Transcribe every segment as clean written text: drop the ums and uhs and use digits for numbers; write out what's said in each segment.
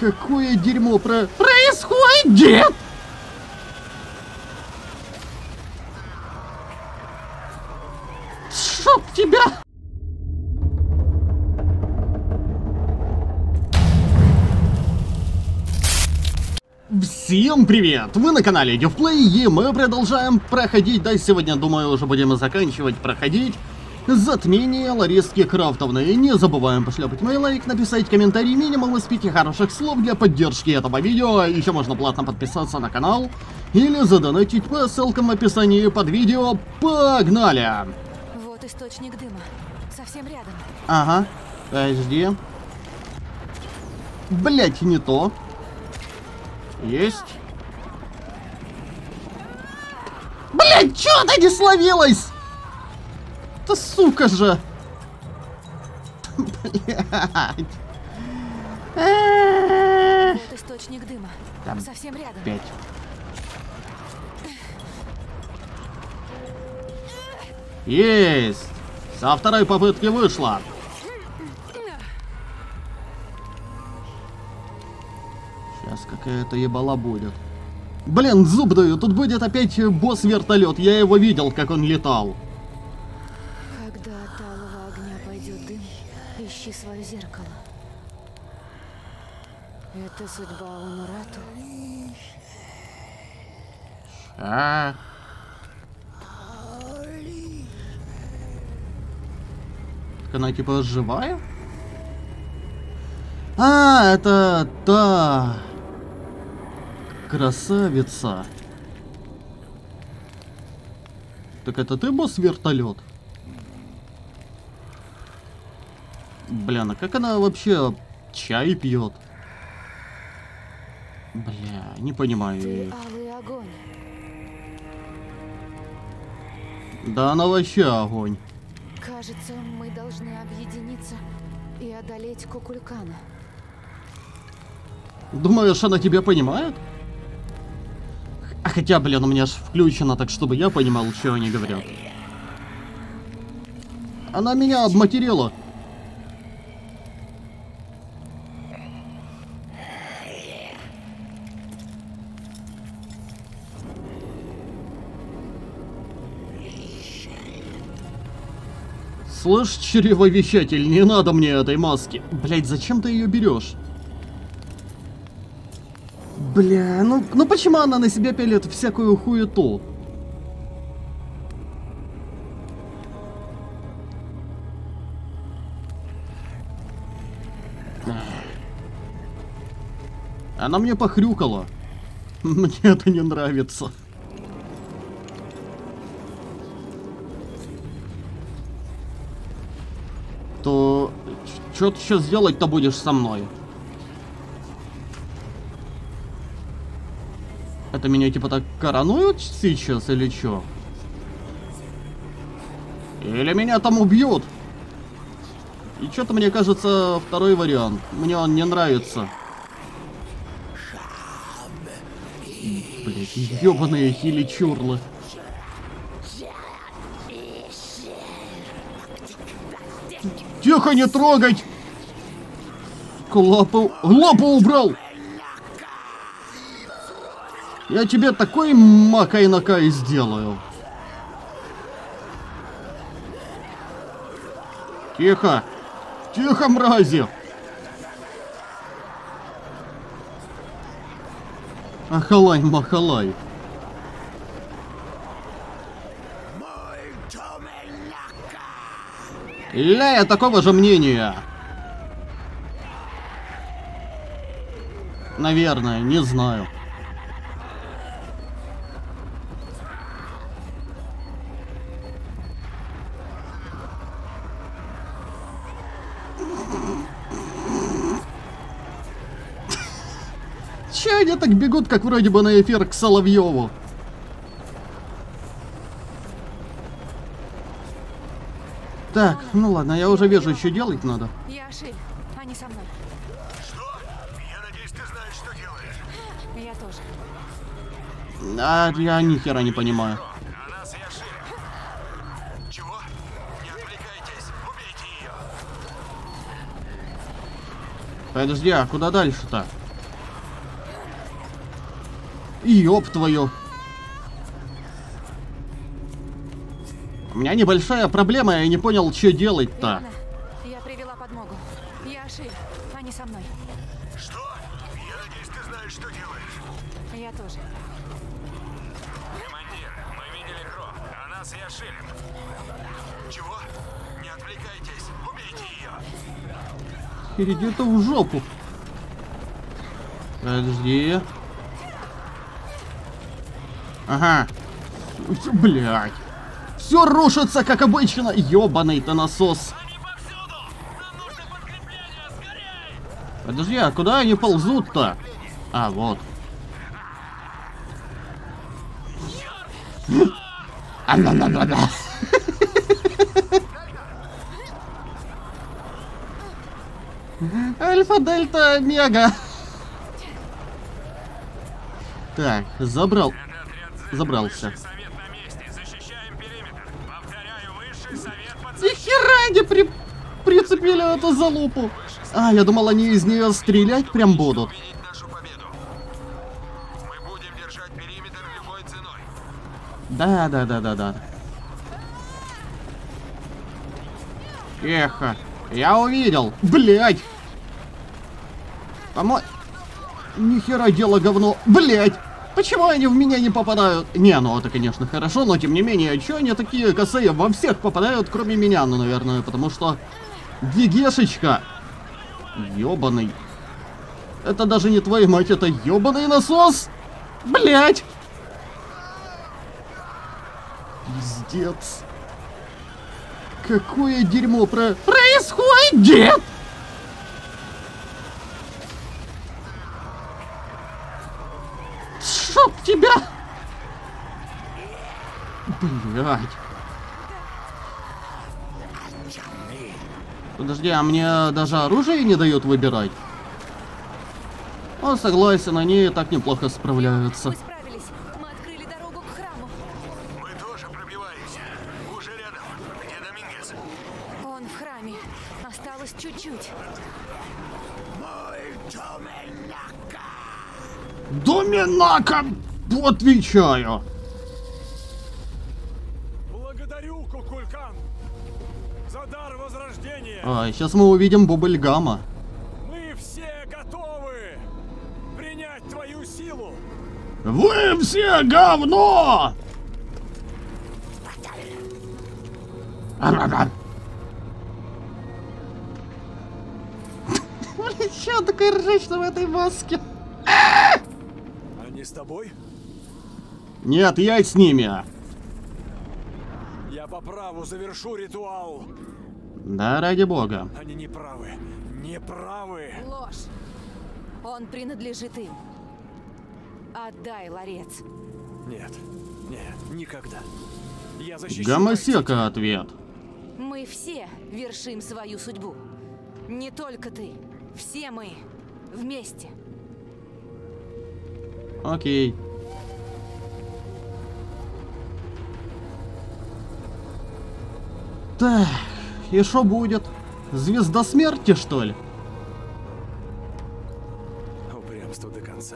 Какое дерьмо происходит? Чтоб тебя! Всем привет! Вы на канале Дювплей, и мы продолжаем проходить, да, сегодня, думаю, уже будем заканчивать проходить затмение Лариски Крафтовны. Не забываем пошляпать мой лайк, написать комментарий, минимум из 5 хороших слов для поддержки этого видео. Еще можно платно подписаться на канал или задонатить по ссылкам в описании под видео. Погнали! Вот источник дыма, совсем рядом. Ага, подожди. Блять, не то. Есть. Блять, чё она не словилась? Да сука же. Блять. Вот источник дыма, Там совсем рядом. 5. Есть. Со второй попытки вышло. Сейчас какая-то ебала будет. Блин, зуб даю, тут будет опять босс-вертолет. Я его видел, как он летал. Когда от алого огня пойдет дым, ищи свое зеркало. Это судьба Унурату. А. Так она типа живая? А, это та красавица. Так это ты, босс-вертолет? Блин, а как она вообще чай пьет? Бля, не понимаю. Ты алый огонь. Да она вообще огонь. Кажется, мы должны объединиться и одолеть Кукулькана. Думаешь, она тебя понимает? А хотя, блин, у меня ж включено так, чтобы я понимал, что они говорят. Она меня обматерила. Слышь, чревовещатель, не надо мне этой маски. Блять, зачем ты ее берешь? Бля, ну почему она на себя пилит всякую хуету? Она мне похрюкала. Мне это не нравится. То что ты сейчас делать-то будешь со мной? Это меня типа так коронуют сейчас или что? Или меня там убьют? И что-то мне кажется второй вариант. Мне он не нравится. Блять, ебаные хиличурлы. Тихо, не трогать! Лапу убрал! Я тебе такой макай-накай сделаю. Тихо! Тихо, мрази! Ахалай-махалай. Я такого же мнения. Наверное, не знаю. Че они так бегут, как вроде бы на эфир к Соловьеву? Так, ну ладно, я уже вижу, что делать надо. Я Ашиль, они со мной. Что? Я надеюсь, ты знаешь, что делаешь. Я тоже. А я ни хера не понимаю. А нас я Ашиль. Чего? Не отвлекайтесь, убейте ее. Подожди, а куда дальше-то? Ёб твою. У меня небольшая проблема, я не понял, что делать-то. Ладно, я привела подмогу. Я Аши, они со мной. Что? Я надеюсь, ты знаешь, что делаешь. Я тоже. Командир, мы видели Кро. Она с Яшилем. Чего? Не отвлекайтесь. Убейте ее. Иди ты в жопу. Подожди. Ага. Блядь. Все рушится, как обычно. Ёбаный-то насос. Они повсюду! Нам нужно подкрепление! Скорей! Подожди, а куда они ползут-то? А, вот. Альфа, дельта, омега. Так, забрался. Высший совет на месте. Защищаем периметр. Повторяю, высший совет под... Ни хера не прицепили эту залупу. А, я думал, они из нее стрелять прям будут. Увидеть нашу победу. Мы будем держать периметр любой ценой. Да. Эхо. Я увидел. Блять. По-моему... Нихера дело говно. Блять. Почему они в меня не попадают? Не, ну это, конечно, хорошо, но тем не менее, чё они такие косые? Во всех попадают, кроме меня, ну, наверное, потому что... Гигешечка. Ёбаный. Это даже не твоя мать, это ёбаный насос. Блять. Пиздец. Какое дерьмо происходит? Чтоб тебя! Блядь. Подожди, а мне даже оружие не дают выбирать? О, согласен, они и так неплохо справляются. Мы справились. Мы открыли дорогу к храму. Мы тоже пробиваемся. Уже рядом. Где Домингес? Он в храме. Осталось чуть-чуть. Доминака! Отвечаю. Благодарю, Кукулькан, за дар возрождения. А, сейчас мы увидим Бубльгама. Мы все готовы принять твою силу. Вы все говно! Блин, чё такой ржачный в этой маске? Они с тобой? Нет, я с ними. Я по праву завершу ритуал. Да, ради бога. Они не правы. Не правы. Ложь. Он принадлежит им. Отдай ларец. Нет, нет, никогда. Я защищу. Гомосека ответ. Мы все вершим свою судьбу. Не только ты. Все мы вместе. Окей. Так, и что будет? Звезда смерти, что ли? Упрямство до конца.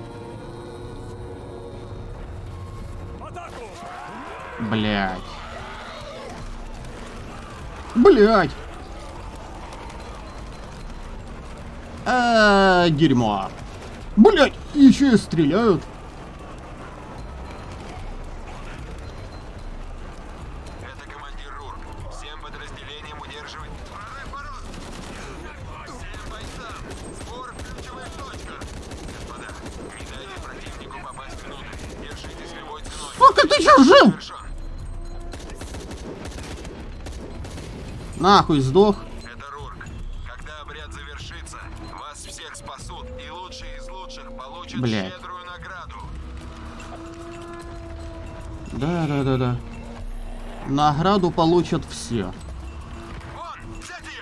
Атаку! Блять. Блять. Дерьмо. Блять, еще и стреляют. Это командир Рурк. Всем подразделениям удерживать. Прорыв ворот! Всем бойцам! Сбор в ключевых точках! Господа, не дайте противнику попасть внутрь. Держитесь любой ценой. Сука, ты че жив? Завершен. Нахуй сдох. Это Рурк. Когда обряд завершится, вас всех спасут, и лучшие из лучших получат Блядь. щедрую награду. Да. Награду получат все. Вон, взять ее!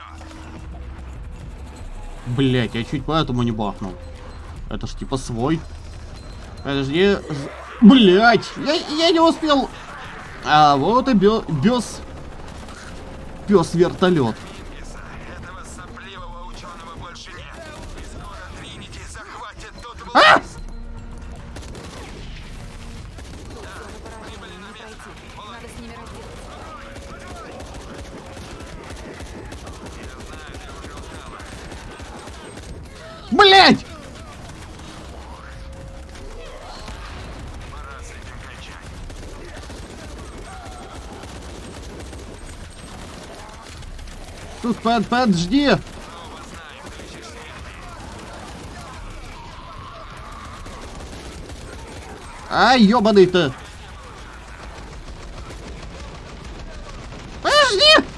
Блять, я чуть поэтому не бахнул. Это ж типа свой. Подожди. Блять, я не успел. А вот и бёс. Пёс вертолет. Этого сопливого ученого больше нет. И скоро Тринити захватит тут А! власть. Блять! Пора с этим кончать. Тут Пэт, жди! Снова знаем, кричишь смерти. Ай, ёбаный ты! Подожди!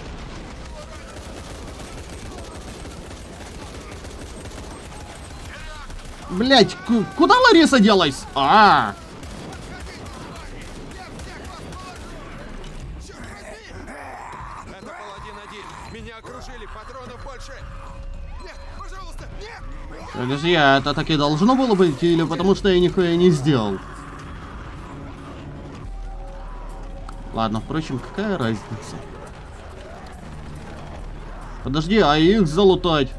Блять, куда Лариса делась? Это Паладин-1. Меня окружили, патронов больше. Нет, пожалуйста, нет! Подожди, а это так и должно было быть, или потому что я нихуя не сделал? Ладно, впрочем, какая разница? Подожди, а их залутать?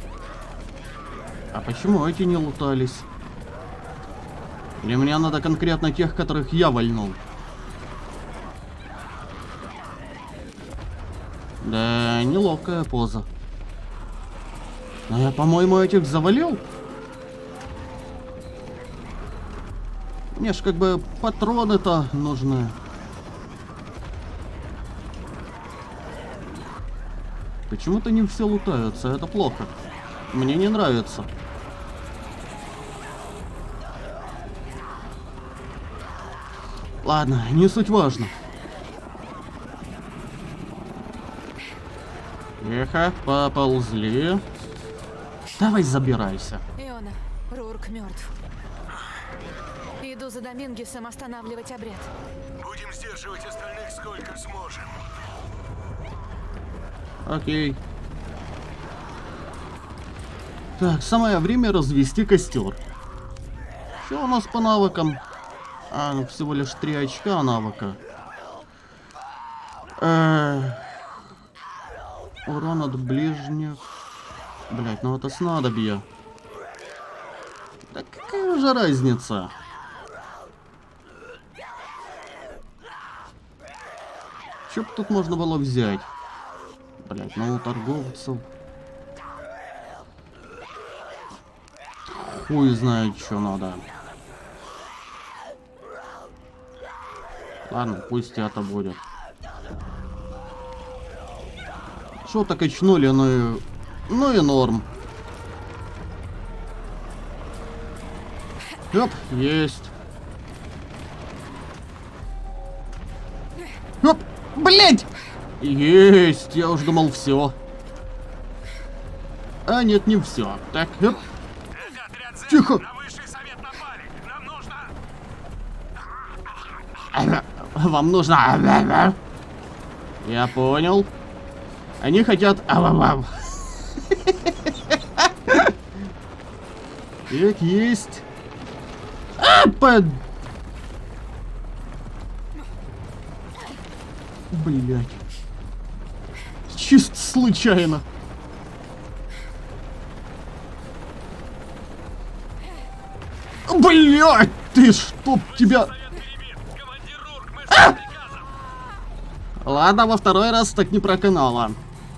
А почему эти не лутались? Или мне надо конкретно тех, которых я вальнул? Да, неловкая поза. Но я, по-моему, этих завалил. Мне ж как бы патроны-то нужны. Почему-то не все лутаются, это плохо. Мне не нравится. Ладно, не суть важно. Тихо, поползли. Давай забирайся. Иона, Рурк мертв. Иду за Домингесом останавливать обряд. Будем сдерживать остальных сколько сможем. Окей. Так, самое время развести костер. Что у нас по навыкам? А, ну всего лишь 3 очка навыка. Урон от ближних. Блять, ну это снадобье. Да какая же разница? Что б тут можно было взять? Блять, ну у торговцев. Хуй знает, что надо. Ладно, пусть это будет. Что-то качнули, ну и норм. Оп, есть. Оп, блять! Есть, я уже думал все. А нет, не все. Так, оп. Тихо. На высший совет напали. Нам нужно... Вам нужно... Я понял. Они хотят... Так, есть. Блять. Чисто случайно. Блять, ты чтоб тебя... Ладно, во второй раз так не проканало.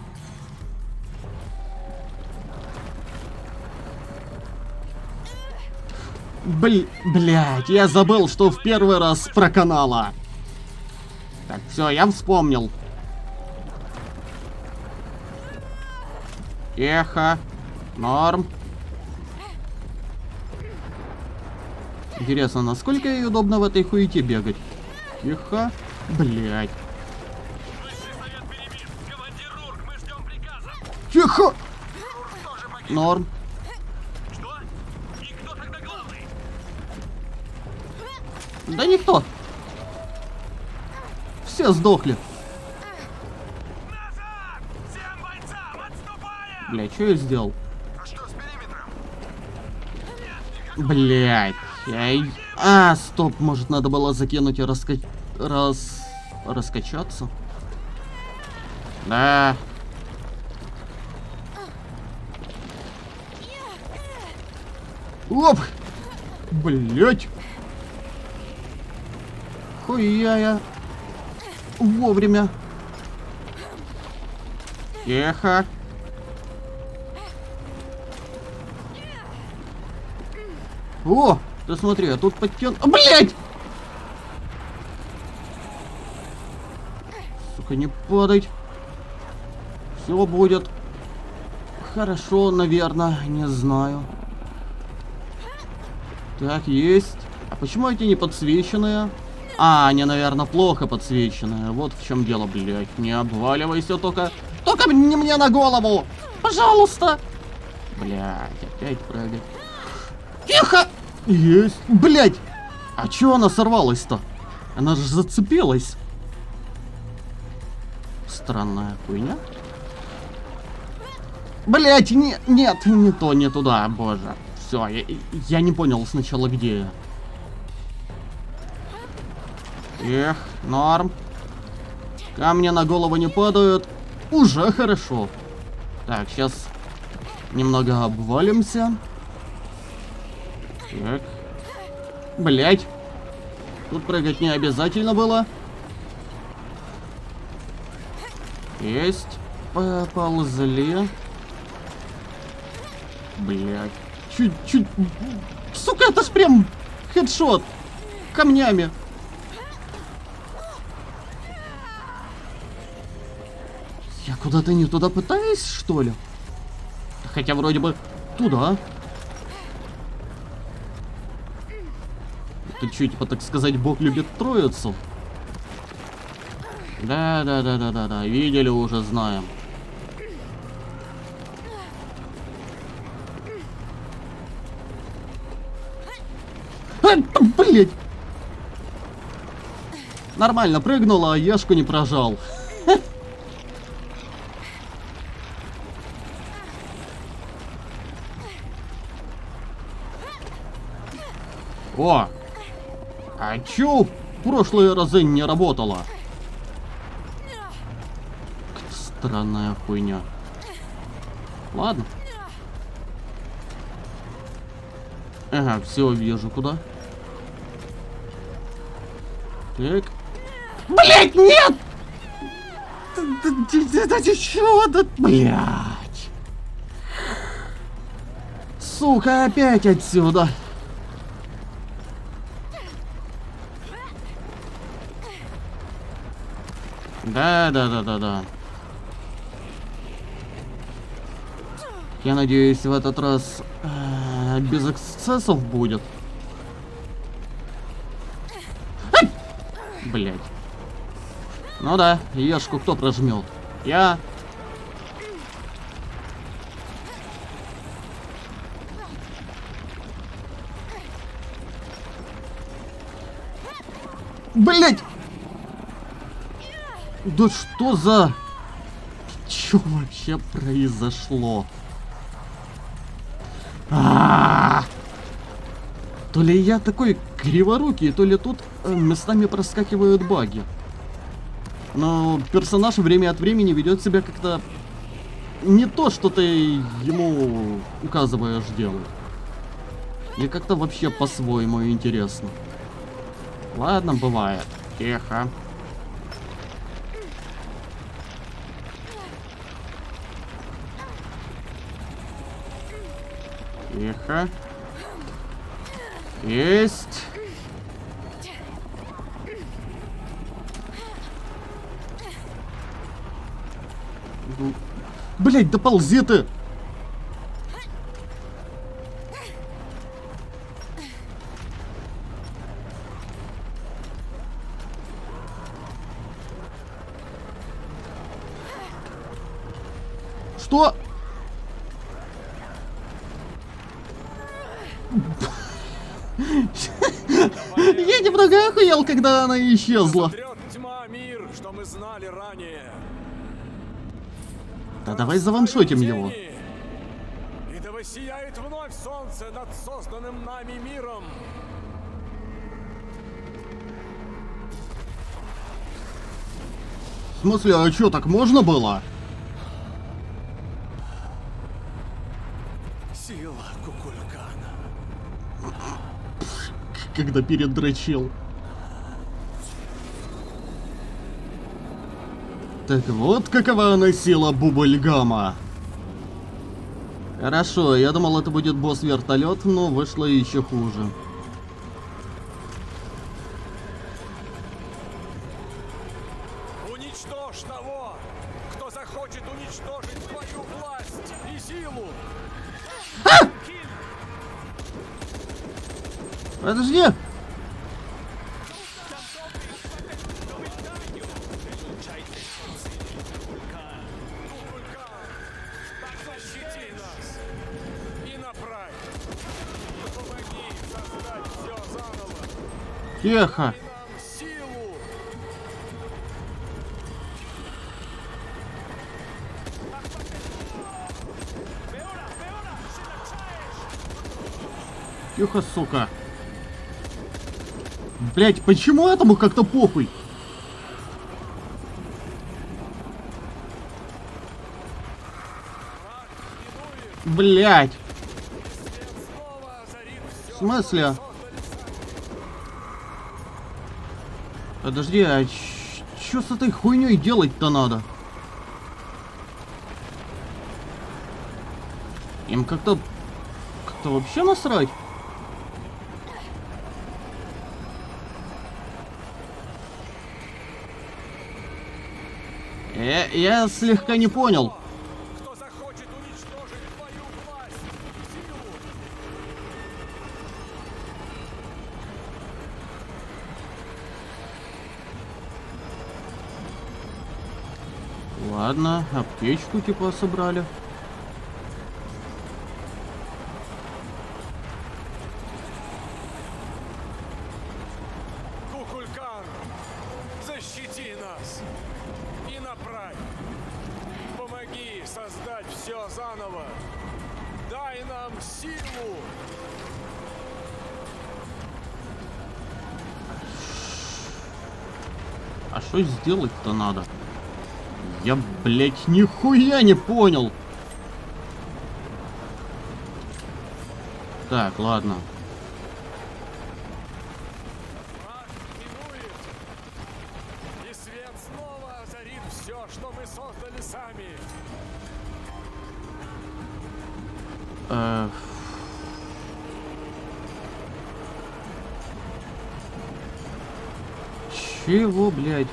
Блять, я забыл, что в первый раз проканало. Так, все, я вспомнил. Эхо. Норм. Интересно, насколько ей удобно в этой хуете бегать? Эхо. Блять. Тихо! Норм. Что? И кто тогда главный? Да никто. Все сдохли. Назад! Всем бойцам отступаем! Бля, что я сделал? А что с периметром? Блять. А, стоп, может надо было закинуть и раскачаться? Да. Оп! Блять! Хуя я вовремя. Тихо. О, ты смотри, а тут подтян... Блять! Сука, не падать. Все будет хорошо, наверное, не знаю. Так, есть. А почему эти не подсвеченные? А, они, наверное, плохо подсвеченные. Вот в чем дело, блядь. Не обваливайся только. Только не мне на голову! Пожалуйста! Блядь, опять прыгать. Тихо! Есть. Блядь! А чё она сорвалась-то? Она же зацепилась. Странная хуйня. Блять, нет, не то, не туда, боже. Все, я не понял сначала, где я. Эх, норм. Камни на голову не падают. Уже хорошо. Так, сейчас немного обвалимся. Так. Блять. Тут прыгать не обязательно было. Есть. Поползли. Блять. Чуть-чуть. Сука, это ж прям хедшот. Камнями. Я куда-то не туда пытаюсь, что ли? Хотя вроде бы туда. Это чуть, так сказать, Бог любит троицу. Да, видели уже, знаем. Блять! Нормально прыгнула, а Ешку не прожал. О! А чё в прошлые разы не работало? Странная хуйня. Ладно. Ага, все вижу, куда. Так. Блять, нет! Это чё? Блять. Сука, опять отсюда. Да. Я надеюсь, в этот раз без эксцессов будет. Блять. Ну да, Ешку кто прожмет? Я. Блять! Да что за... Что вообще произошло? То ли я такой криворукий, то ли тут местами проскакивают баги. Но персонаж время от времени ведет себя как-то не то, что ты ему указываешь делать. И как-то вообще по-своему интересно. Ладно, бывает. Тихо. Тихо. Есть. Блять, да ползи ты! Что? Я немного охуел, когда она исчезла. Тьма мир, что мы знали ранее. Да давай заваншотим его. И да воссияет вновь солнце над созданным нами миром. В смысле, а чё, так можно было? Сила Кукулькана. Когда передрочил. Так вот какова она сила Бубльгама. Хорошо, я думал, это будет босс-вертолет, но вышло еще хуже. Уничтожь того, кто захочет уничтожить твою власть и силу. Подожди! Защити нас и направь. Помоги создать все заново. Тихо! Дай нам силу. Тихо, сука! Блять, почему этому как-то похуй? Блять! Снова озарит все. В смысле? Подожди, а чё с этой хуйней делать-то надо? Им как-то вообще насрать? Я слегка не понял. Кто захочет уничтожить твою власть и силу. Ладно, аптечку типа собрали. Кукулькан, защити нас и направь. Помоги создать все заново. Дай нам силу. А что сделать-то надо? Я, блять, нихуя не понял. Так, ладно. Мрак минует, и свет снова озарит все, что мы создали сами. Чего, блядь?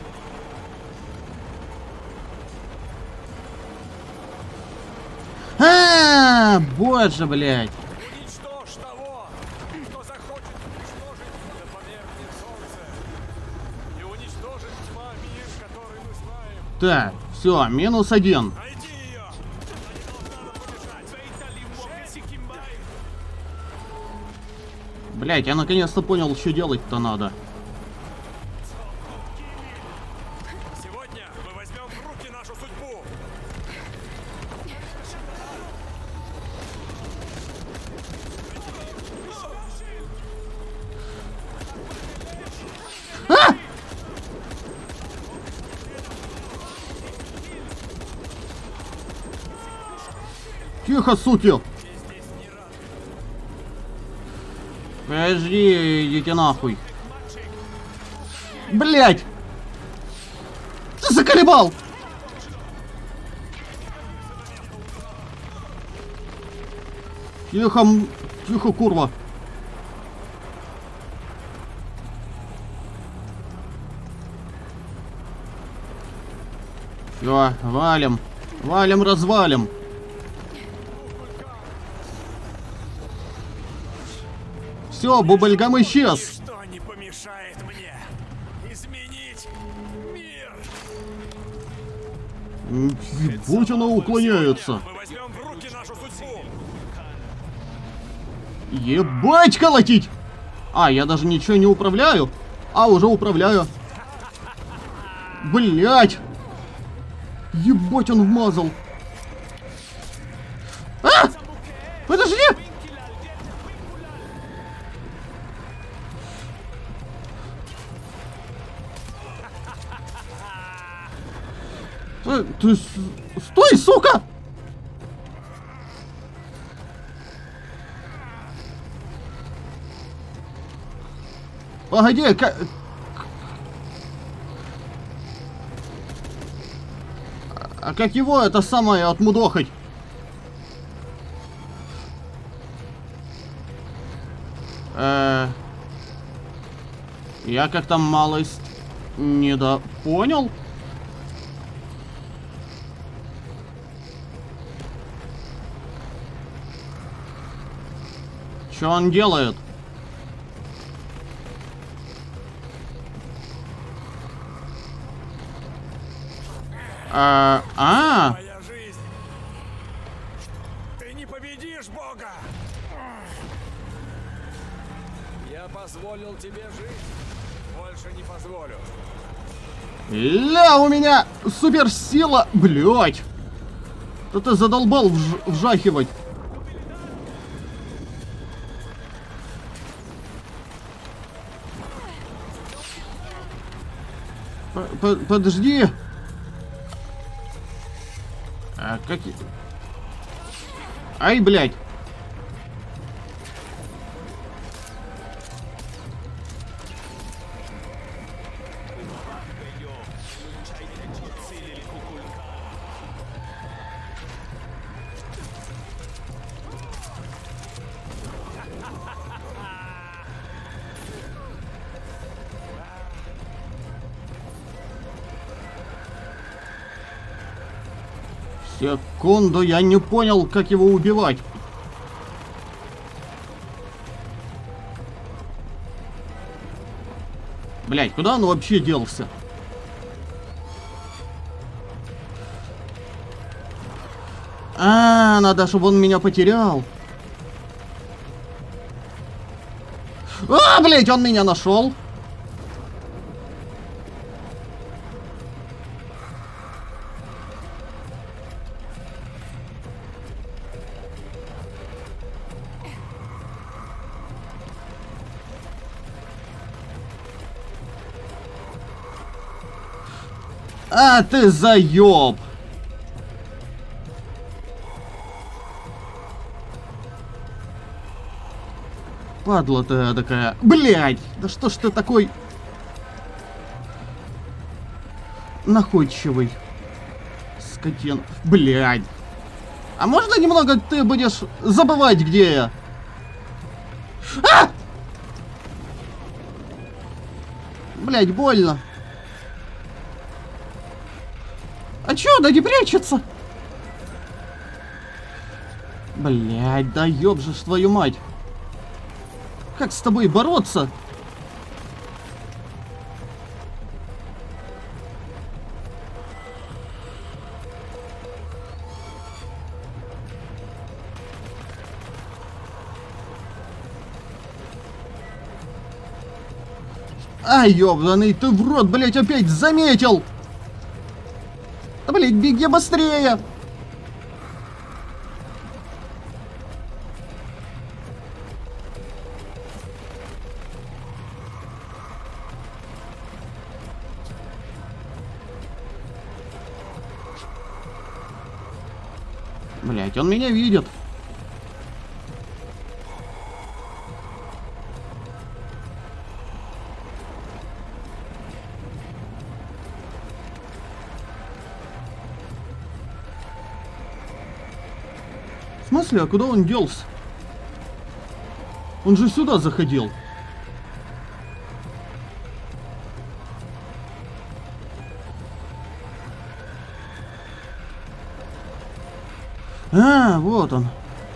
Боже, блядь. Уничтожь того, кто захочет уничтожить, да померкнет солнце. И уничтожит тьма мир, который мы знаем. Так, все, -1. Найди ее! Она не должна нам помешать. Блядь, я наконец-то понял, что делать-то надо. Сегодня мы возьмем в руки нашу судьбу. Тихо, суки! Подожди, идите нахуй. Блять! Ты заколебал! Тихо, тихо, курва. Все, валим. Валим, развалим. Все, бубльгам исчез. Ничто не помешает мне изменить мир. Ебать, она уклоняется. Мы возьмем в руки нашу судьбу. Ебать, колотить! А, я даже ничего не управляю. А, уже управляю. Блять! Ебать, он вмазал. А! Подожди! Стой, сука! Погоди, а как его это самое отмудохать? Я как-то малость недопонял. Что он делает? Моя жизнь. Ты не победишь Бога. Я позволил тебе жить. Больше не позволю. Ля, у меня суперсила! Блять! Да ты задолбал вжахивать. Подожди. Как... Ай, блядь. Секунду, я не понял, как его убивать. Блять, куда он вообще делся? Надо, чтобы он меня потерял. Блять, он меня нашел. Ты заеб! Падла ты такая. Блядь! Да что ж ты такой находчивый, скотин. Блядь! А можно немного ты будешь забывать, где я? Блядь, больно. А чё, да не прячется? Блядь, да ёб же ж твою мать. Как с тобой бороться? Ёбаный ты в рот, блядь, опять заметил! Да, блядь, беги быстрее! Блядь, он меня видит. В смысле, а куда он делся? Он же сюда заходил. Вот он.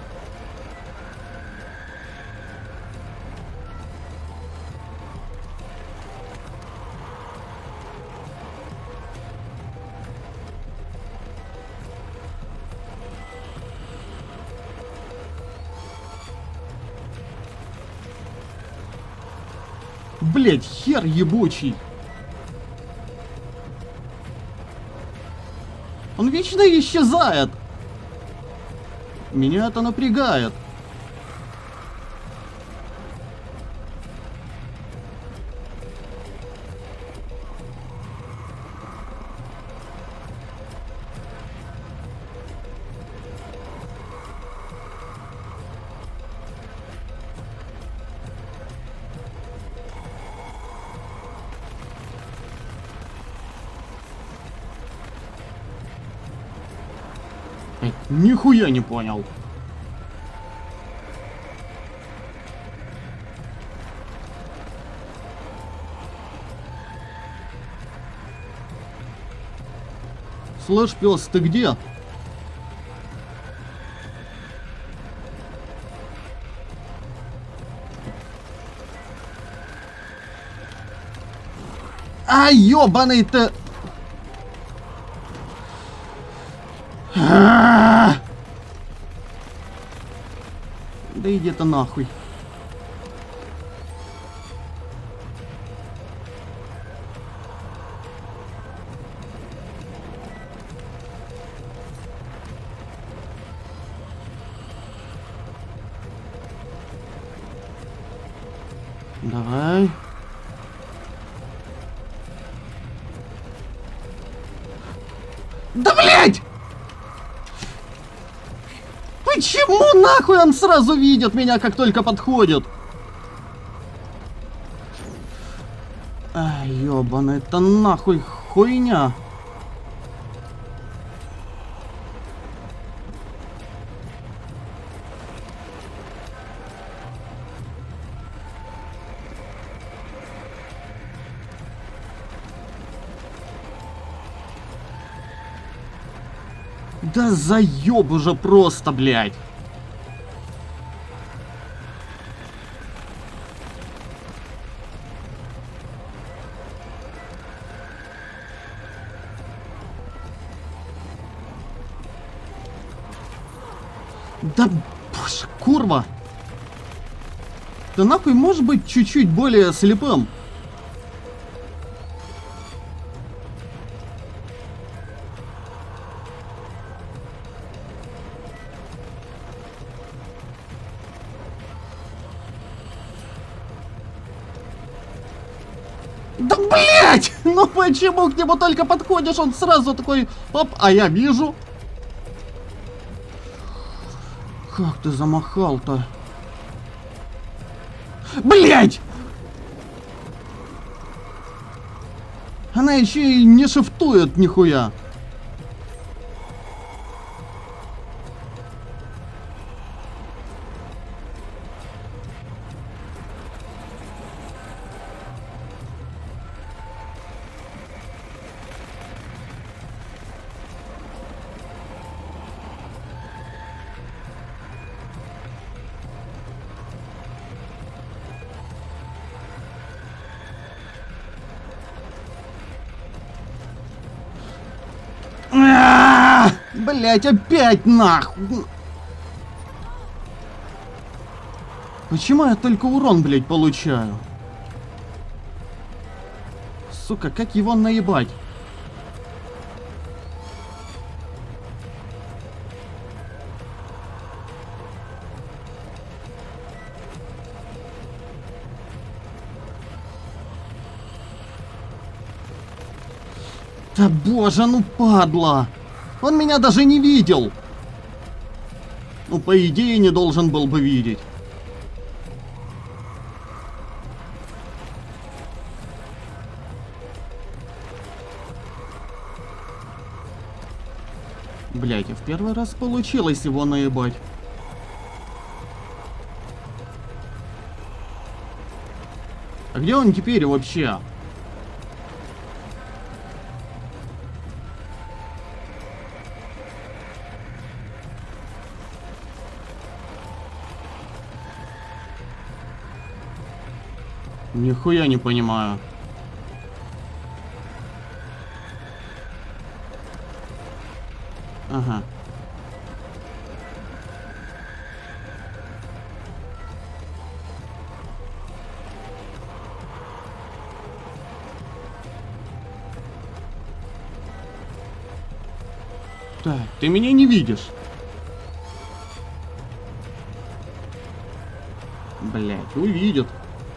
Блять, хер ебучий. Он вечно исчезает. Меня это напрягает. Нихуя не понял. Слышь, пес, ты где? А, ёбаный ты! Да иди ты нахуй. Давай. Да блять! Почему нахуй он сразу видит меня, как только подходит? Ай, ёбаный, это нахуй хуйня. Да заеб уже просто, блядь. Да, боже, курва. Да нахуй можешь быть чуть-чуть более слепым? Да блять! Ну почему к нему только подходишь, он сразу такой, оп, а я вижу. Как ты замахал-то? Блять! Она еще и не шифтует нихуя. Блять, опять нахуй. Почему я только урон, блять, получаю? Сука, как его наебать? Да боже, ну падла! Он меня даже не видел! Ну, по идее, не должен был бы видеть. Блять, в первый раз получилось его наебать. А где он теперь вообще? Нихуя не понимаю. Ага. Так, ты меня не видишь. Блять, увидит.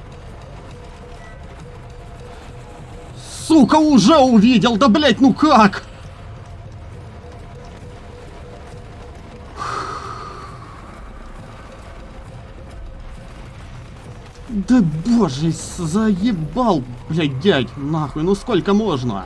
Сука, уже увидел! Да блять, ну как? Да боже, заебал, блять, дядь, нахуй, ну сколько можно?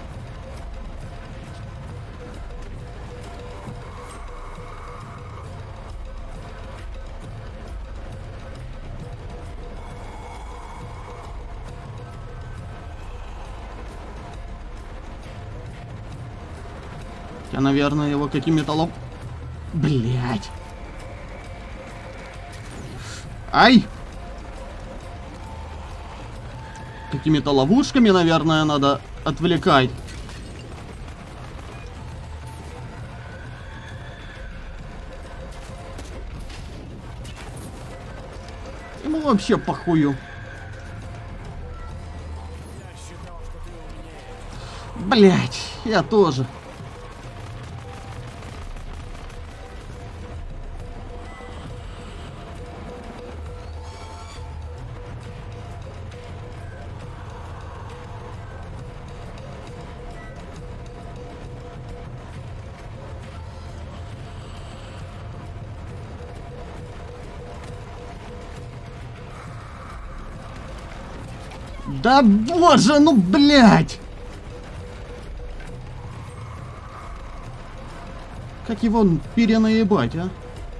Я, наверное, его какими-то лов... Блять. Ай! Какими-то ловушками, наверное, надо отвлекать. Ему вообще похую. Блять, я тоже. Да боже, ну блять! Как его перенаебать, а?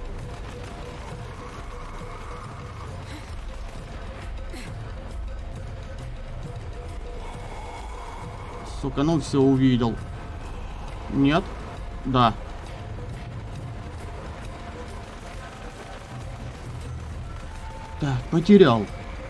Сука, ну все увидел. Нет? Да. Так, потерял.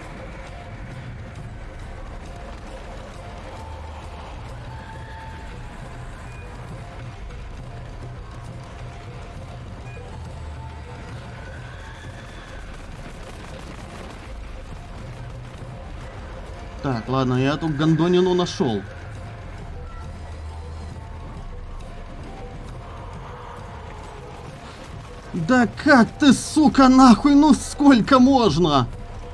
Так, ладно, я эту гондонину нашел. Да как ты, сука, нахуй, ну сколько можно?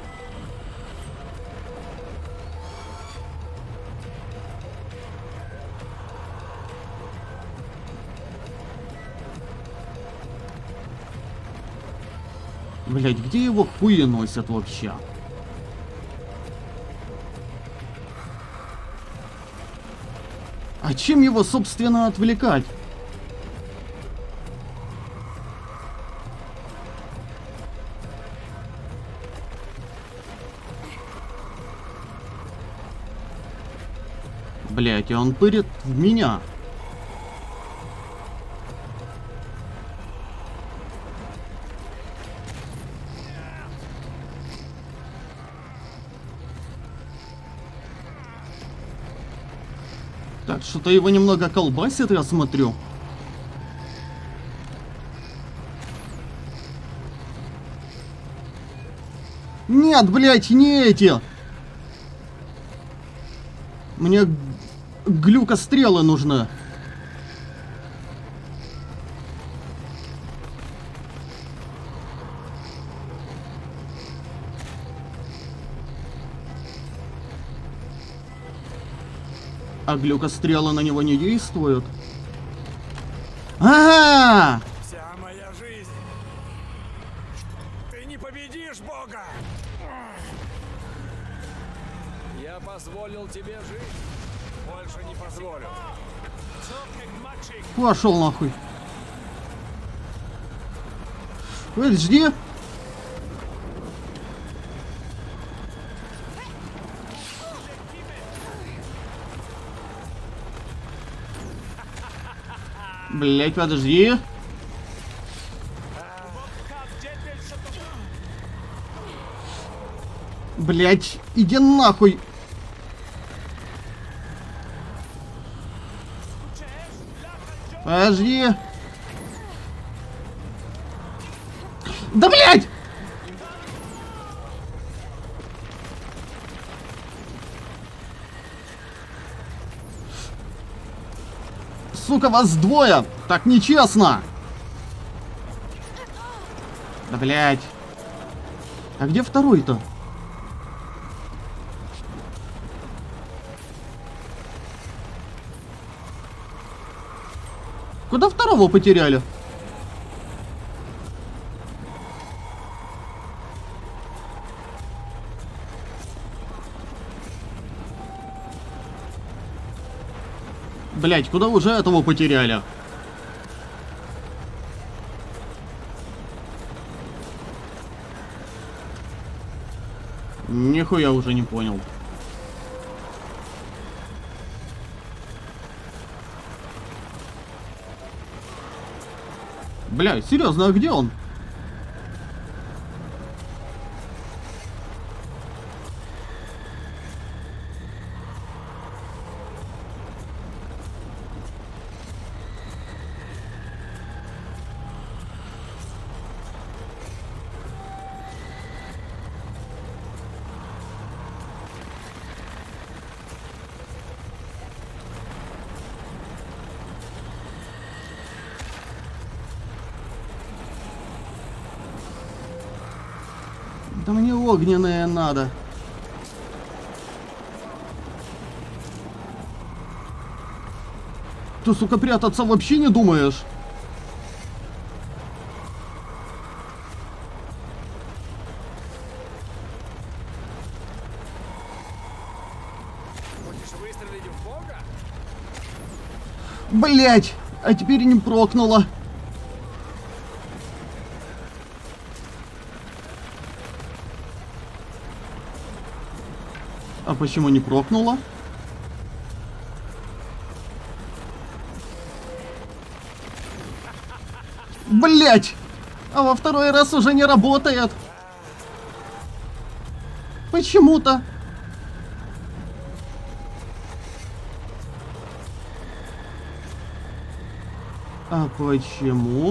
Блять, где его хуи носят вообще? А чем его, собственно, отвлекать? Блять, и он пырит в меня. Так, что-то его немного колбасит, я смотрю. Нет, блядь, не эти. Мне глюкострелы нужны. А глюкострелы на него не действуют? Ага! Вся моя жизнь. Ты не победишь Бога. Я позволил тебе жить. Больше не позволю. Пошел нахуй. Подожди. Блять, подожди. Блять, иди нахуй. Подожди. Да блять! Сука, вас двое! Так нечестно! Да блять! А где второй-то? Куда второго потеряли? Блять, куда уже этого потеряли? Нихуя уже не понял. Бля, серьезно, а где он? Да мне огненное надо. Ты, сука, прятаться вообще не думаешь? Хочешь выстрелить в Бога? Блять! А теперь не прокнуло. А почему не прокнуло? Блять! А во второй раз уже не работает. Почему-то. А почему?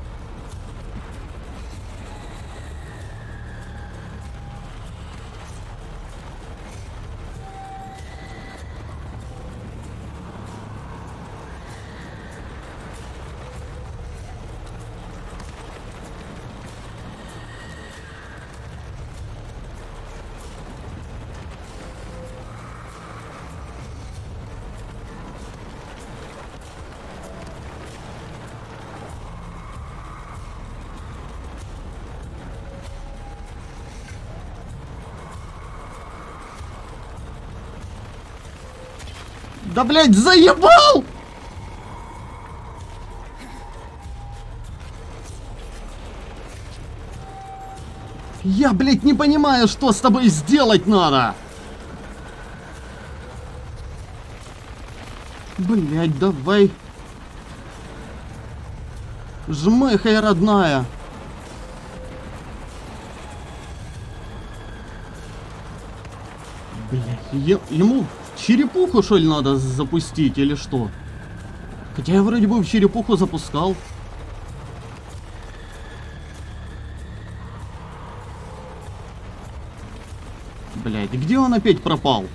Да, блядь, заебал! Я, блядь, не понимаю, что с тобой сделать надо. Блядь, давай. Жмыхай, родная. Блядь, ему черепуху, что ли, надо запустить или что? Хотя я вроде бы в черепуху запускал. Блядь, где он опять пропал?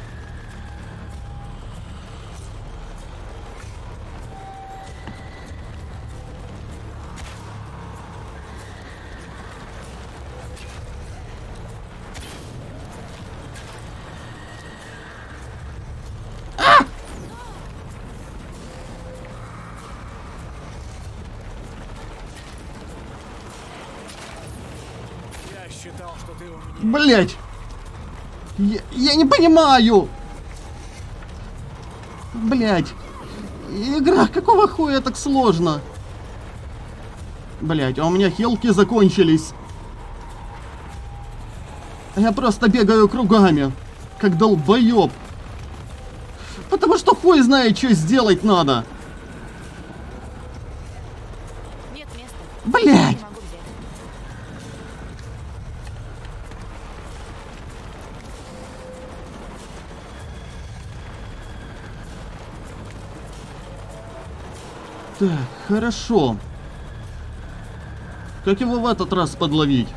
Я считал, что ты умнее. Блять! Я не понимаю! Блять! Игра, какого хуя так сложно? Блять, а у меня хилки закончились. Я просто бегаю кругами, как долбоеб. Потому что хуй знает, что сделать надо. Нет места. Блять! Не могу взять. Так, хорошо. Как его в этот раз подловить?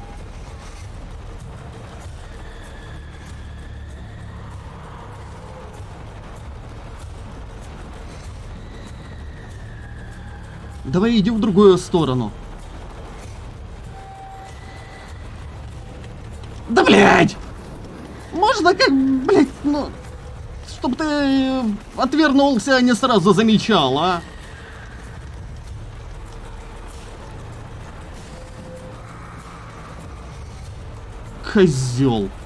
Давай иди в другую сторону. Да, блядь! Можно как, блядь, ну... Чтоб ты отвернулся, а не сразу замечал, а? Козёл.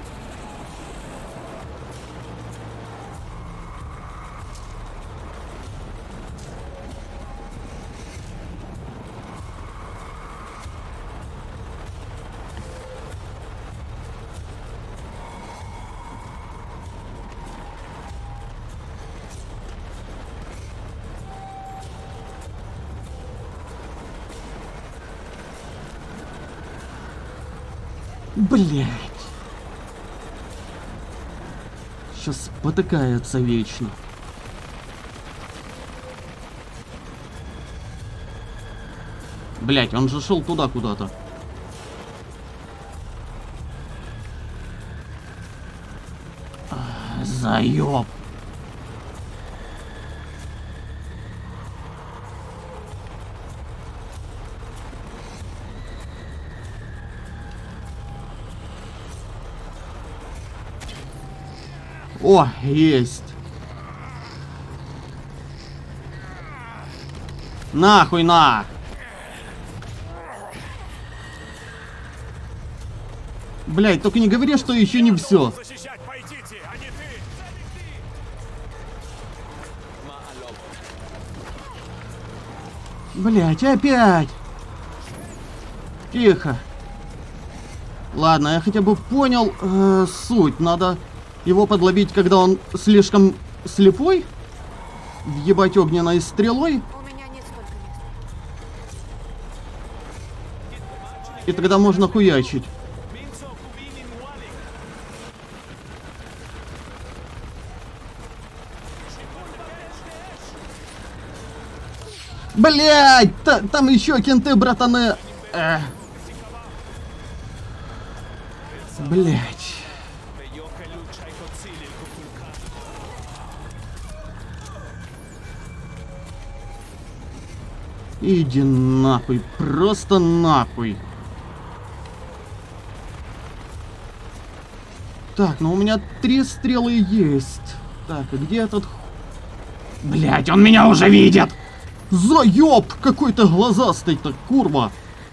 Блять. Сейчас спотыкается вечно. Блять, он же шел туда куда-то. Заеб. О, есть. Нахуй на. Блять, только не говори, что еще не все. Защищать пойдите, а не ты! Блять, опять. Тихо. Ладно, я хотя бы понял суть. Надо его подловить, когда он слишком слепой. Въебать огненной стрелой. У меня нет столько места. И тогда можно хуячить. Блять, там еще кенты, братаны. Блять. Иди нахуй, просто нахуй. Так, ну у меня 3 стрелы есть. Так, и где этот... Блять, он меня уже видит! Заеб! Какой-то глазастый-то, курва!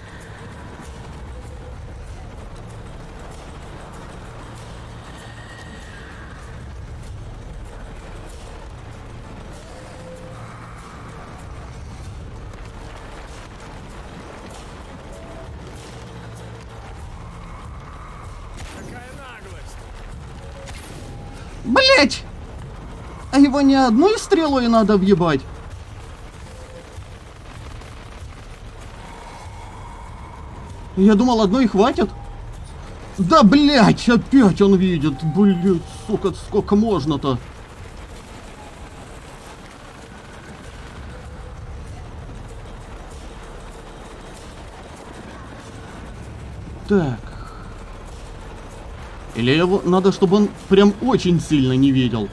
Какая наглость! Блять! А его не одной стрелой надо въебать? Я думал, одной хватит. Да, блять, опять он видит. Блять, сука, сколько можно-то? Так. Или его надо, чтобы он прям очень сильно не видел.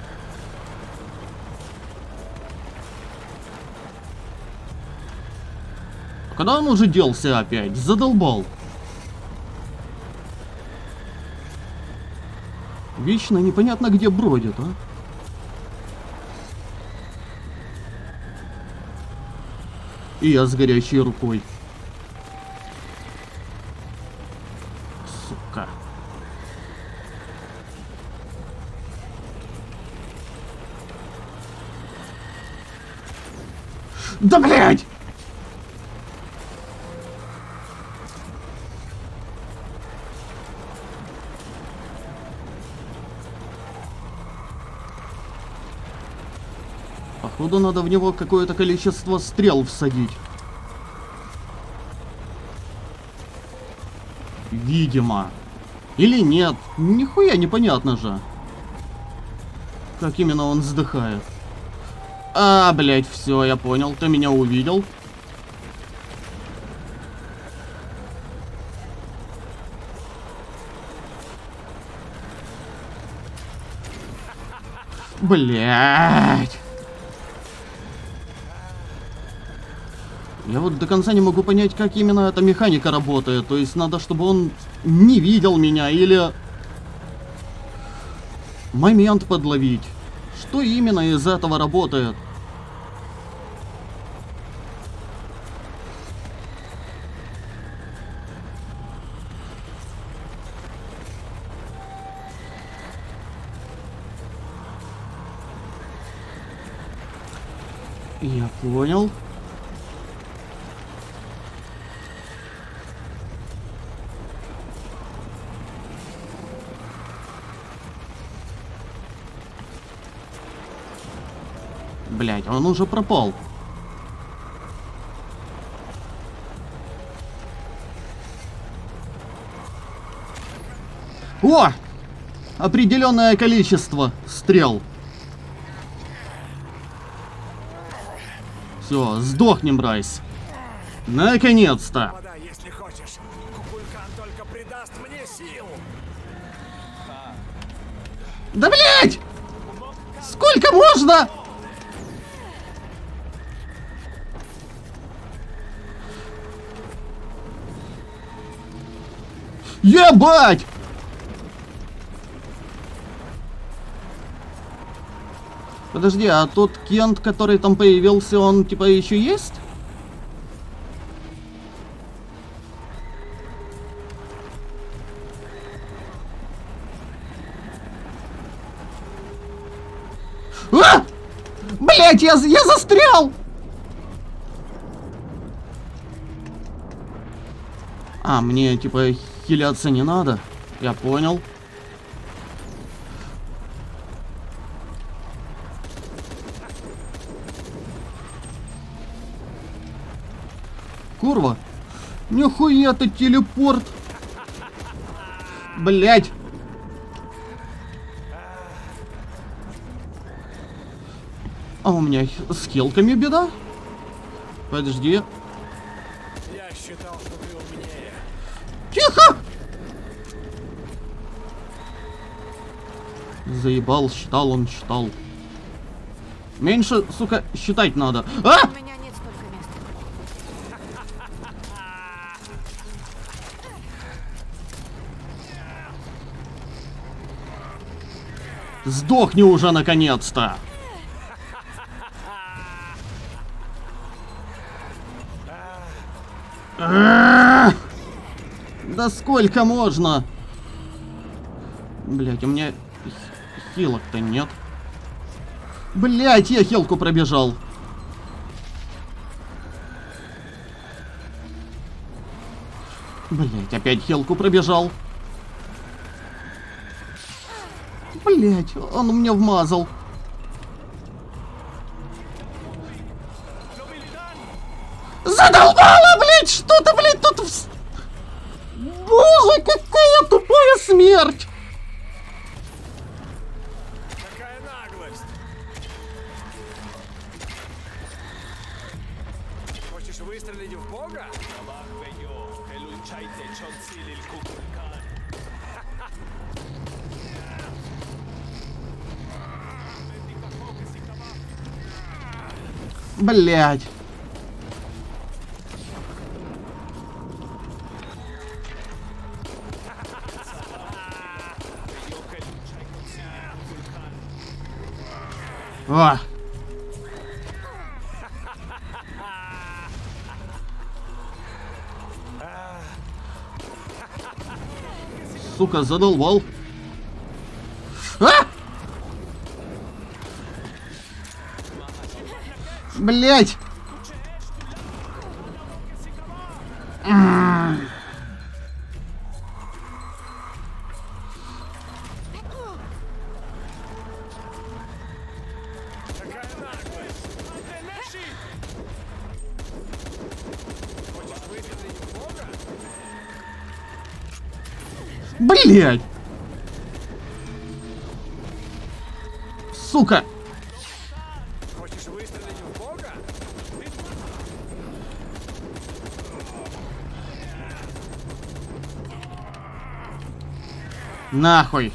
Когда он уже делся опять? Задолбал. Вечно непонятно где бродит, а? И я с горячей рукой. Сука. Да блять! Походу надо в него какое-то количество стрел всадить. Видимо. Или нет. Нихуя непонятно же. Как именно он вздыхает. А, блять, все, я понял. Ты меня увидел. Блять. Я вот до конца не могу понять, как именно эта механика работает. То есть надо, чтобы он не видел меня или момент подловить. Что именно из этого работает? Я понял. Блять, он уже пропал. О! Определенное количество стрел. Все, сдохни, мразь. Наконец-то. Вода, если хочешь. Вулкан только придаст мне сил. Да блять! Сколько можно? Ебать! Подожди, а тот Кент, который там появился, он типа еще есть? А! Блять, я застрял! А, мне типа хиляться не надо. Я понял. Курва. Нихуя ты телепорт. Блять. А у меня с хилками беда? Подожди. Я считал, что ты умнее. Тихо! Заебал, считал он, считал. Меньше, сука, считать надо. А! У меня нет столько места. Сдохни уже наконец-то! Да сколько можно? Блять, у меня хилок-то нет. Блять, я хилку пробежал. Блять, опять хилку пробежал. Блять, он мне вмазал. Задолбало, блять, что-то, блять, тут... Боже, какая тупая смерть! Какая наглость! Хочешь выстрелить в Бога? Блять. А. Сука, задолбал. А! Блять. Блять. Сука. Хочешь выстрелить в Бога? Нахуй.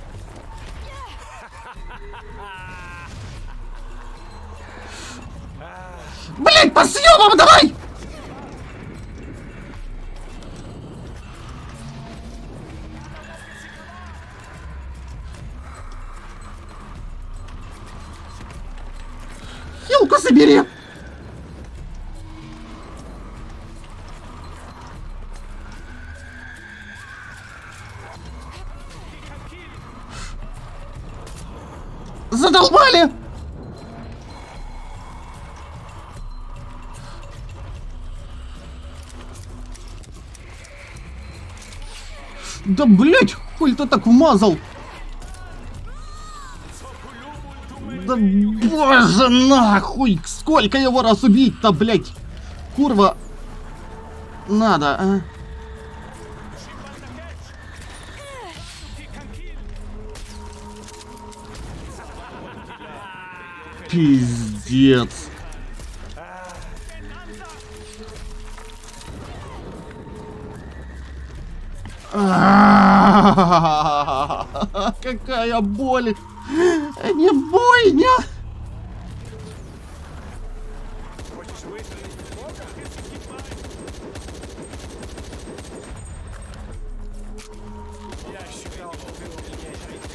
Блять, по съемам давай! Хилку собери! Задолбали! Да блять, хуй ты так вмазал? Да боже нахуй, сколько его раз убить-то, блять? Курва, надо, а? Пиздец. Какая боль! Не бойня! Хочешь выстрелить в Бога? Я считал, что ты умнее.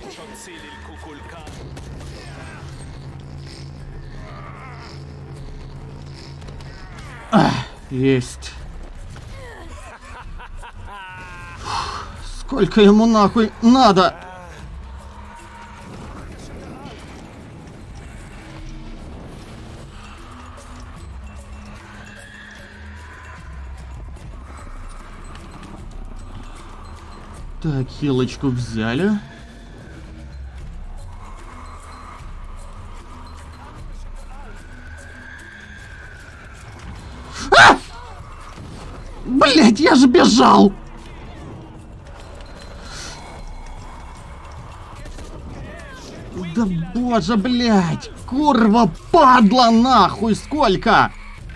Есть. Сколько ему нахуй надо? Так, хилочку взяли. Блять, я же бежал! Да боже, блять! Курва, падла, нахуй, сколько?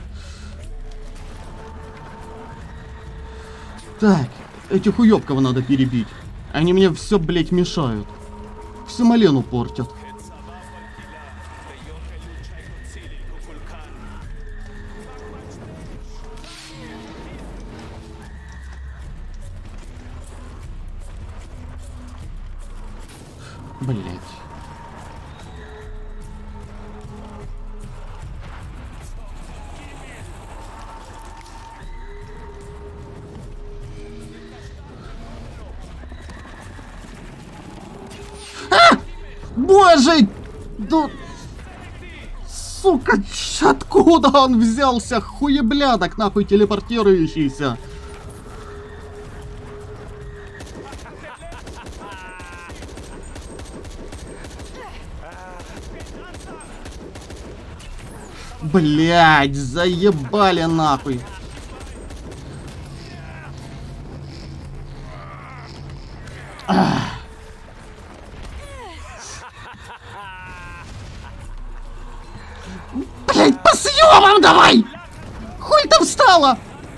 Так, этих уёбков надо перебить. Они мне все, блять, мешают. Всю малену портят. Блять. Боже! Да... Сука, откуда он взялся? Хуеблядок, нахуй, телепортирующийся. Блять, заебали нахуй. Блять, по съемам давай! Хуй там встала!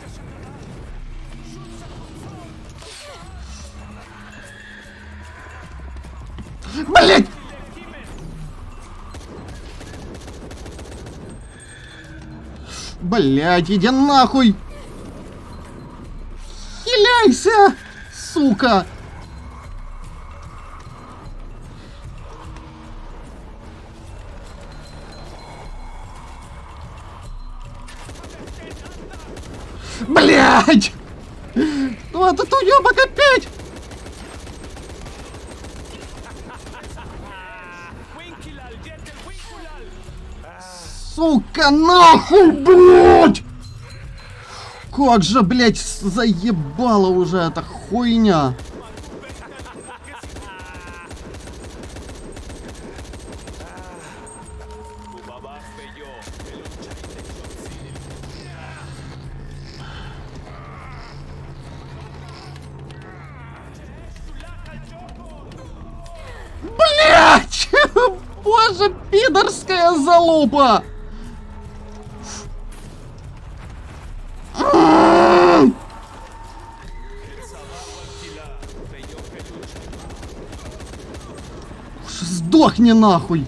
Блять! Блять, иди нахуй! Хиляйся, сука! Блять! Ну этот уёбок опять! Сука, нахуй, блять! Как же, блять, заебала уже эта хуйня! Блять! Боже, пидорская залупа! Сдохни нахуй!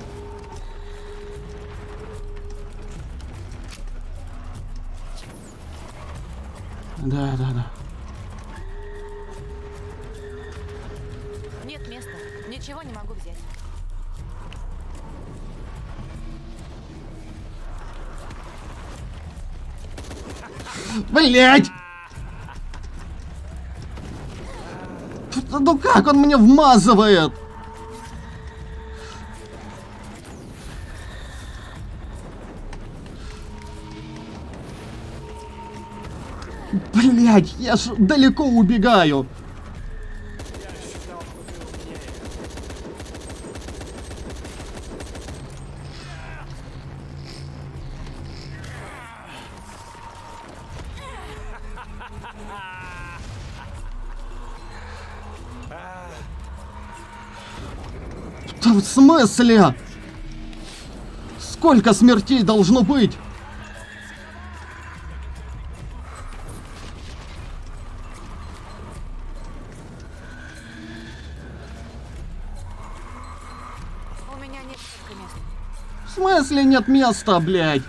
Да. Нет места. Ничего не могу взять. Блять! Ну как он мне вмазывает? Блять, я ж далеко убегаю. Да в смысле? Сколько смертей должно быть? У меня нет столько места. В смысле нет места, блядь?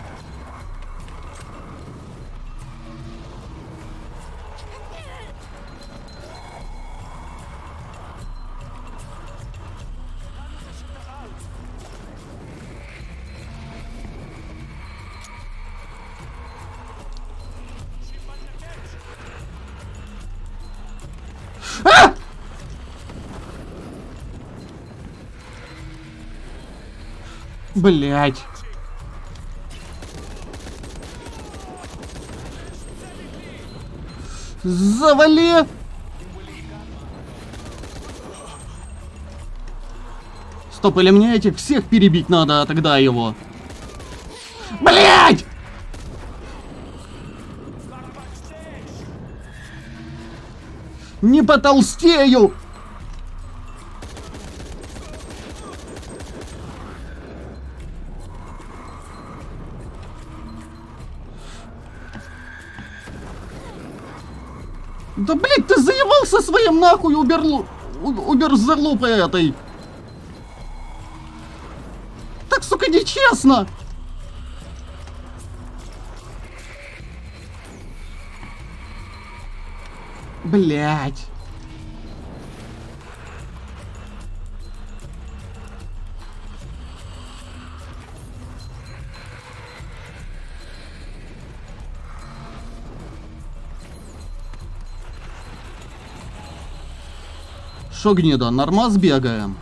А! Блять. Завали! Стоп, или мне этих всех перебить надо, а тогда его. Блять! Не потолстею! Да блять, ты заебался своим нахуй убер-залупой этой. Так, сука, нечестно. Блять. Шо, гнида, нормас бегаем?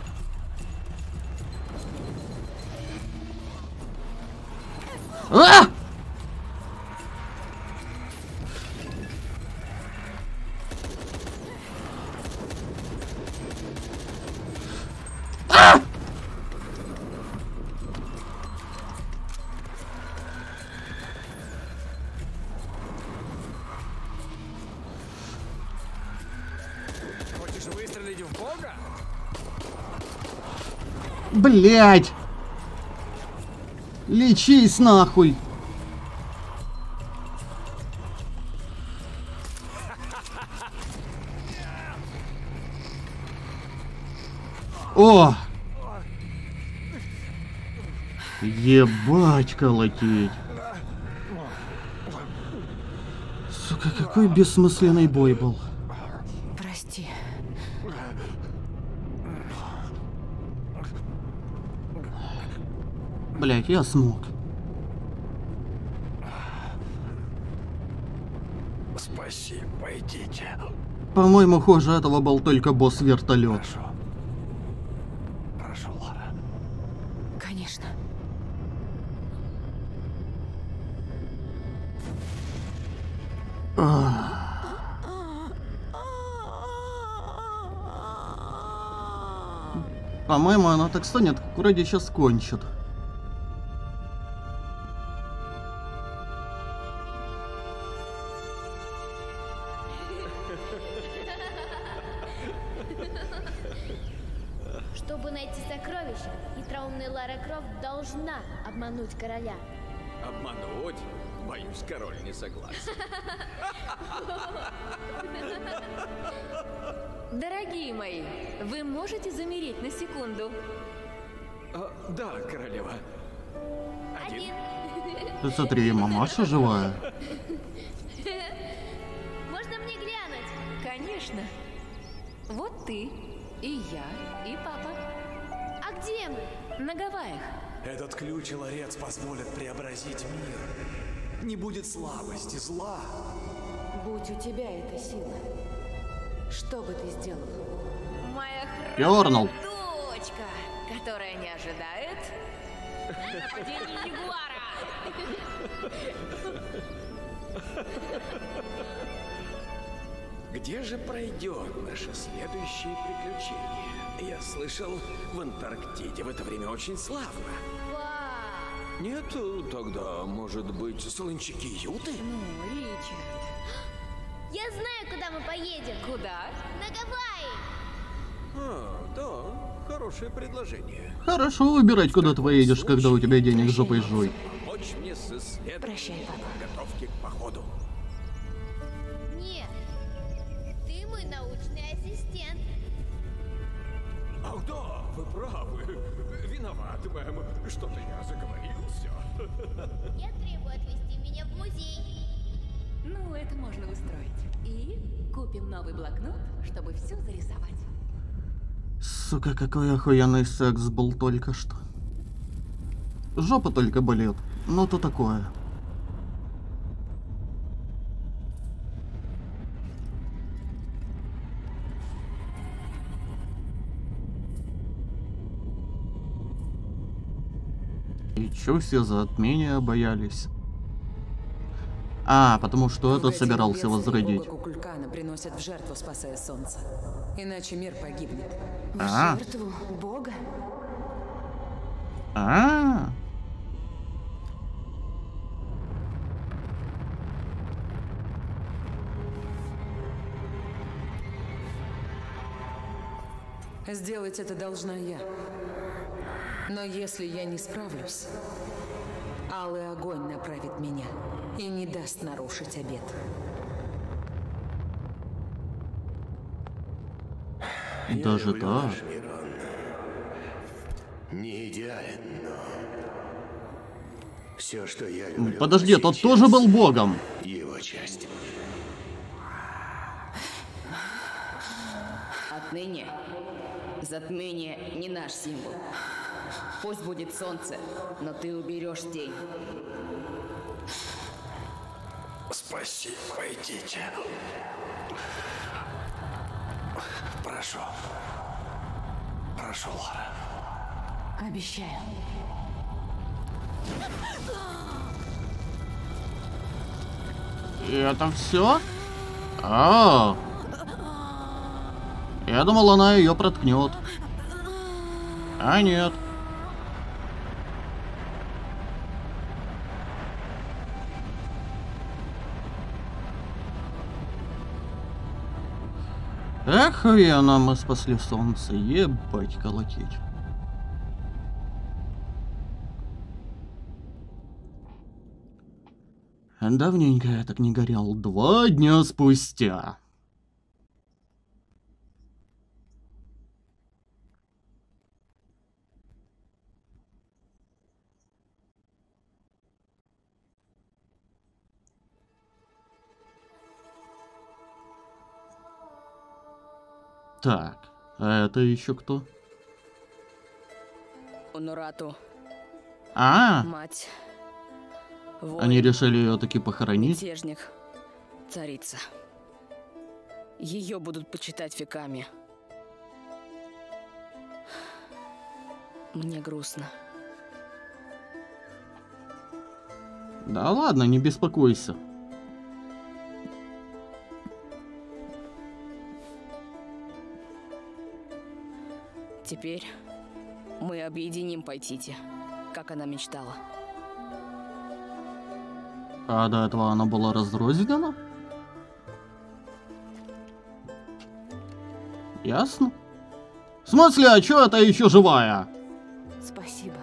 А! А! Хочешь выстрелить в Бога? Блять! Лечись нахуй! О! Ебать колотить! Сука, какой бессмысленный бой был. Прости. Блять, я смог. Спасибо, идите. По-моему, хуже этого был только босс-вертолет. Прошу. Прошу, Лара. Конечно. По-моему, она так станет, вроде сейчас кончит. Чтобы найти сокровища, хитроумная Лара Крофт должна обмануть короля. Обмануть? Боюсь, король не согласен. Дорогие мои, вы можете замереть на секунду? Да, королева. Один. Ты смотри, мамаша живая. Можно мне глянуть? Конечно. Вот ты, и я, и папа. А где мы? На Гавайях. Этот ключ и ларец позволят преобразить мир. Не будет слабости, зла. Будь у тебя эта сила, что бы ты сделал? Моя Ёрнул. дочка, которая не ожидает нападения ягуара. Где же пройдет наше следующее приключение? Я слышал, в Антарктиде в это время очень славно. Вау! Нет, тогда, может быть, солончаки Юты? Ну, Ричард. Я знаю, куда мы поедем. Куда? На Гавайи. Да, хорошая хорошее предложение. Хорошо выбирать, куда ты поедешь, когда у тебя денег жопой жуй. Помочь мне с исследованием Прощай, папа. подготовки к походу. Нет, ты мой научный ассистент. Ах да, вы правы. Виноват, мэм. Что-то я заговорился. Я требую отвезти меня в музей. Ну, это можно устроить. И купим новый блокнот, чтобы все зарисовать. Сука, какой охуенный секс был только что. Жопа только болит. Ну то такое. И чё все затмения боялись? А, потому что этот собирался возродить. Бога Кукулькана приносят в жертву, спасая солнце. Иначе мир погибнет. В А. жертву Бога? А, Сделать это должна я. Но если я не справлюсь, алый огонь направит меня и не даст нарушить обет. даже так. Не идеален, но... Все, что я люблю... Подожди, тот тоже был богом. Его часть. Отныне затмение не наш символ. Пусть будет солнце, но ты уберешь тень. Спасибо, пойдите. Прошу. Прошу, Лара. Обещаю. И это все? А, я думал, она ее проткнет. А нет. Эх, охуенно мы спасли солнце, ебать колотить. Давненько я так не горел, 2 дня спустя. Так, а это еще кто? Унурату, А, мать, они решили ее таки похоронить? мятежник, царица. Ее будут почитать веками. Мне грустно. Да ладно, не беспокойся. Теперь мы объединим Пайтити, как она мечтала. А до этого она была разрознена? Ясно. В смысле, а чё это еще живая? Спасибо.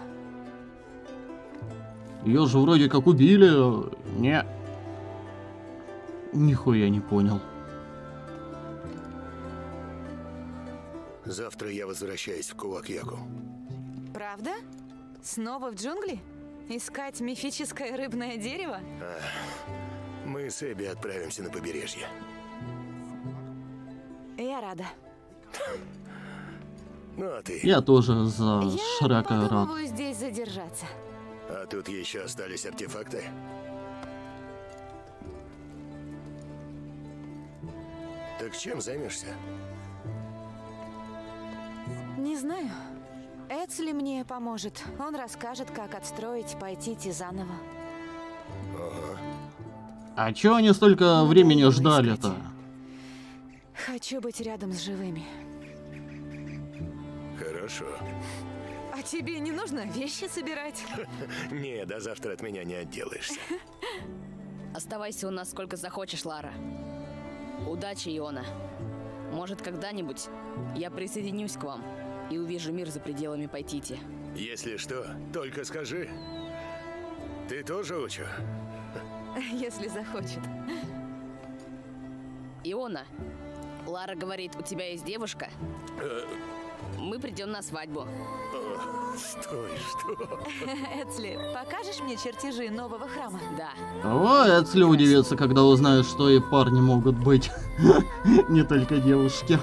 Ее же вроде как убили. Не. Нихуя не понял. Завтра я возвращаюсь в Кулакьяку. Правда? Снова в джунгли? Искать мифическое рыбное дерево? Мы с Эбби отправимся на побережье. Я рада. Ну а ты? Я тоже за Я Шрека рад. подумываю здесь задержаться. А тут еще остались артефакты? Так чем займешься? Не знаю. Эцли мне поможет. Он расскажет, как отстроить Пайтити заново. А чё они столько времени его ждали-то? искать. Хочу быть рядом с живыми. Хорошо. А тебе не нужно вещи собирать? Не, до завтра от меня не отделаешься. Оставайся у нас сколько захочешь, Лара. Удачи, Иона. Может, когда-нибудь я присоединюсь к вам и увижу мир за пределами Пайтити. Если что, только скажи. Ты тоже учу? Если захочет. Иона, Лара говорит, у тебя есть девушка? Мы придем на свадьбу. Стой, что? Эцли, покажешь мне чертежи нового храма? Да. О, Эцли удивится, когда узнает, что и парни могут быть. Не только девушки.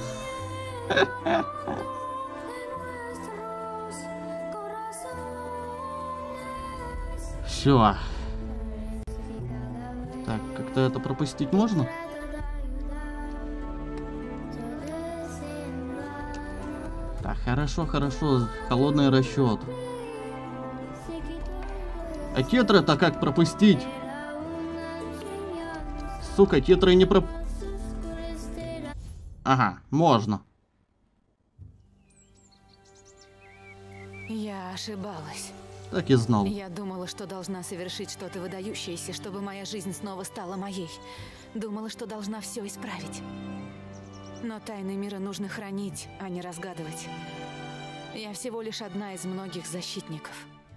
Все. Так, как-то это пропустить можно? Так, хорошо, хорошо. Холодный расчет. А тетры-то как пропустить? Сука, тетры не проп... Ага, можно. Я ошибалась. Так и знал. Я думала, что должна совершить что-то выдающееся, чтобы моя жизнь снова стала моей. Думала, что должна все исправить. Но тайны мира нужно хранить, а не разгадывать. Я всего лишь одна из многих защитников.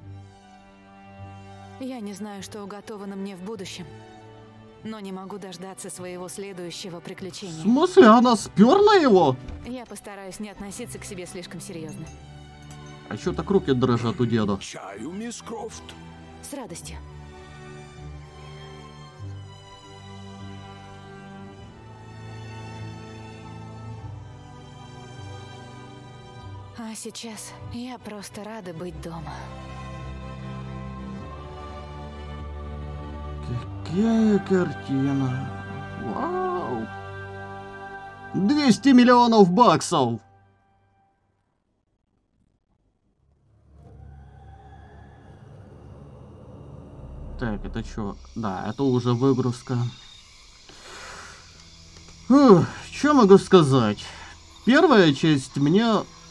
Я не знаю, что уготовано мне в будущем, но не могу дождаться своего следующего В приключения. смысле, она сперла его? Я постараюсь не относиться к себе слишком серьезно. А чё так руки дрожат у деда? Чаю, мисс Крофт? С радостью. А сейчас я просто рада быть дома. Какая картина. Вау. 200 миллионов баксов. Так, это что? Да, это уже выгрузка. Что могу сказать? Первая часть мне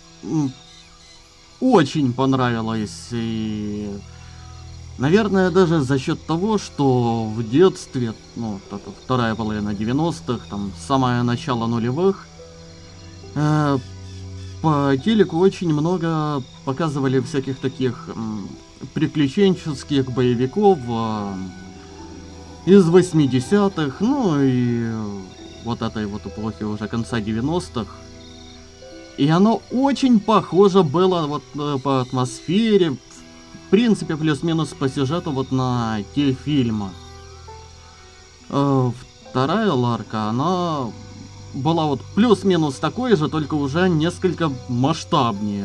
очень понравилась. И, наверное, даже за счет того, что в детстве, ну, это вторая половина 90-х, там, самое начало нулевых, по телеку очень много показывали всяких таких приключенческих боевиков из 80-х, ну и вот этой вот эпохи уже конца 90-х. И оно очень похоже было вот по атмосфере, в принципе, плюс-минус по сюжету вот на те фильмы. Вторая Ларка, она была вот плюс-минус такой же, только уже несколько масштабнее.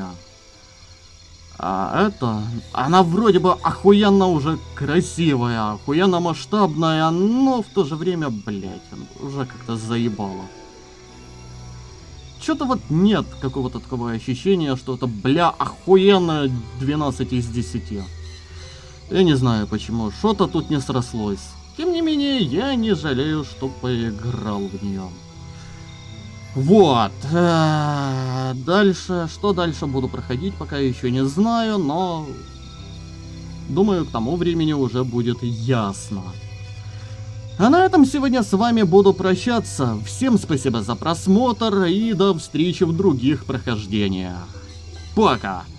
А это, она вроде бы охуенно уже красивая, охуенно масштабная, но в то же время, блять, уже как-то заебало. Что-то вот нет какого-то такого ощущения, что это, бля, охуенно 12 из 10. Я не знаю почему, что-то тут не срослось. Тем не менее, я не жалею, что поиграл в нее. Вот. Дальше, что дальше буду проходить, пока еще не знаю, но думаю, к тому времени уже будет ясно. А на этом сегодня с вами буду прощаться. Всем спасибо за просмотр и до встречи в других прохождениях. Пока!